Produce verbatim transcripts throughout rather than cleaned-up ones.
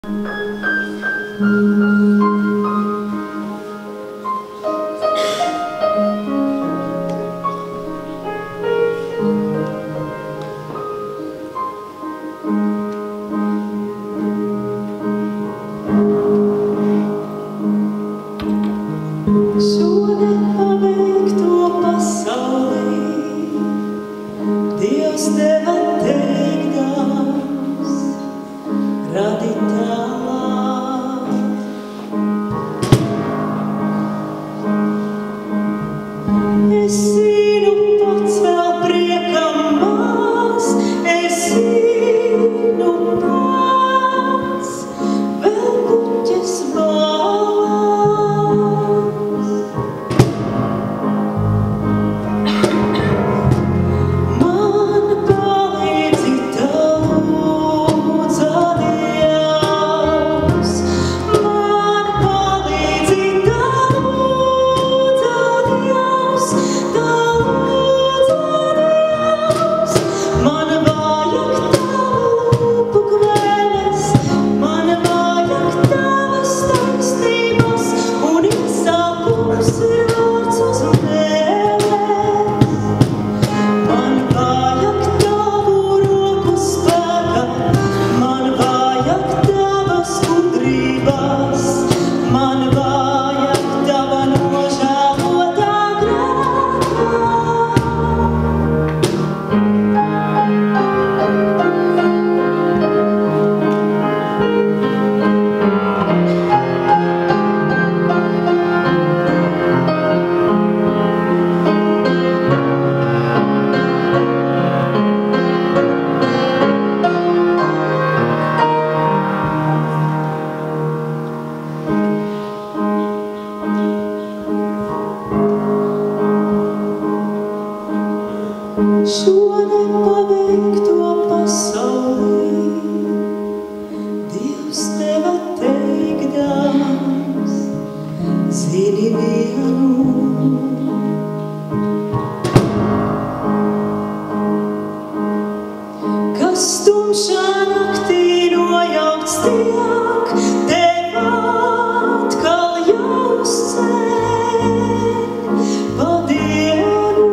Šo nepaveikto pasaulī Dievs deva teikdams radīt tālāk. Es zinu pats vēl priekam maz, es zinu pats vēl kuķes balās. Man palīdzi Tavs Dievs, man palīdzi Tavs Dievs, Tavs Dievs. Man vajag Tavu kvēles, man vajag Tavas taisnības, un iesākums ir vārds uz mēles. Man vajag Tavu roku spēka, man vajag Tavas gudrības, man vajag Tava nožēlotā grēka. Šo nepaveikto pasaulī Dievs deva teikdams, zini vienu. Kas tumšā naktī nojaukts tiek, tev atkal jāuzceļ pa dienu.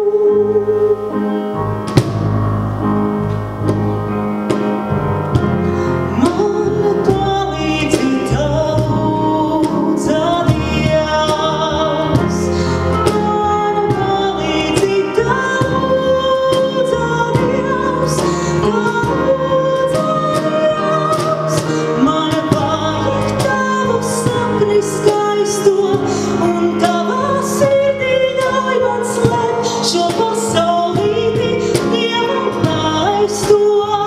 Man palīdzi Tavs Dievs, man palīdzi Tavs Dievs, Tavs Dievs. Man vajag Tavu sapni skaisto, un Tavā sirdī ļauj man slēpt šo pasaulīti Dievam laisto.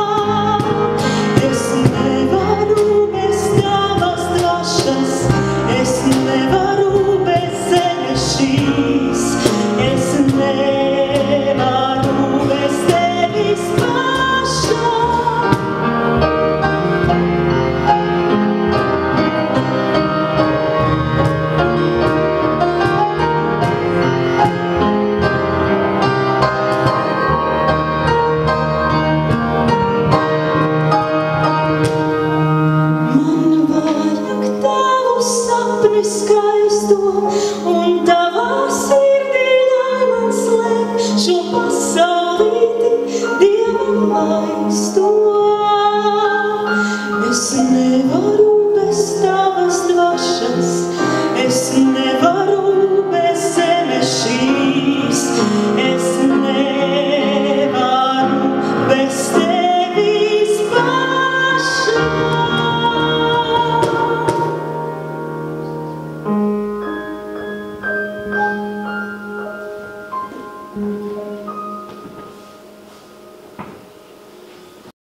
Es nevaru bez Tavas dvašas, es nevaru bez zemes šīs, es nevaru bez Tevis paša. Man vajag Tavu sapni skaisto, un Tavā sirdī ļauj man slēpt šo pasaulīti Dievam laisto. Es nevaru